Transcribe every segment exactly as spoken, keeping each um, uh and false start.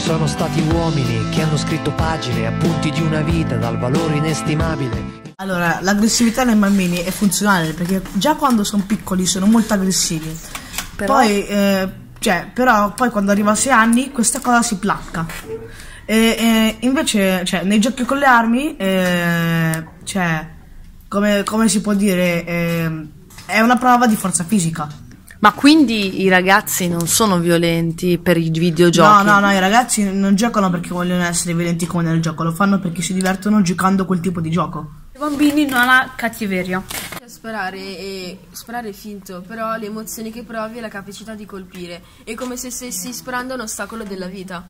sono stati uomini che hanno scritto pagine, appunti di una vita dal valore inestimabile. Allora, l'aggressività nei bambini è funzionale perché già quando sono piccoli sono molto aggressivi. Però... Poi, eh, cioè, però poi quando arriva a sei anni questa cosa si placca. E, e invece, cioè, nei giochi con le armi, eh, cioè, come, come si può dire, eh, è una prova di forza fisica. Ma quindi i ragazzi non sono violenti per i videogiochi? No, no, no, i ragazzi non giocano perché vogliono essere violenti come nel gioco, lo fanno perché si divertono giocando quel tipo di gioco. I bambini non ha cattiveria. Sparare è, sparare è finto, però le emozioni che provi è la capacità di colpire. È come se stessi sparando a un ostacolo della vita.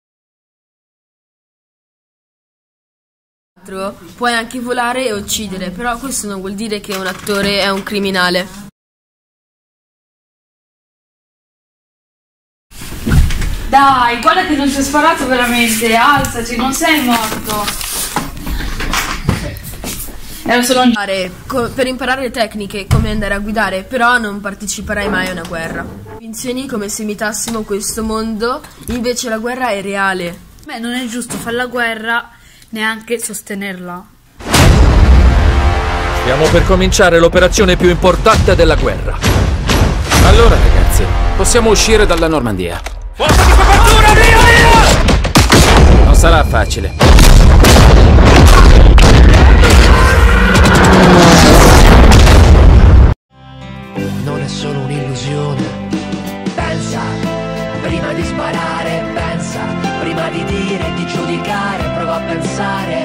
Puoi anche volare e uccidere, però questo non vuol dire che un attore è un criminale. Dai, guarda che non ti ho sparato veramente, alzaci, non sei morto. Era solo un... Per imparare le tecniche, come andare a guidare, però non parteciperai mai a una guerra. Convinzioni come se imitassimo questo mondo, invece la guerra è reale. Beh, non è giusto fare la guerra, neanche sostenerla. Stiamo per cominciare l'operazione più importante della guerra. Allora, ragazzi, possiamo uscire dalla Normandia. Forza di copertura, via, via! Non sarà facile. Non è solo un'illusione. Pensa, prima di sparare, pensa, prima di dire, di giudicare, prova a pensare.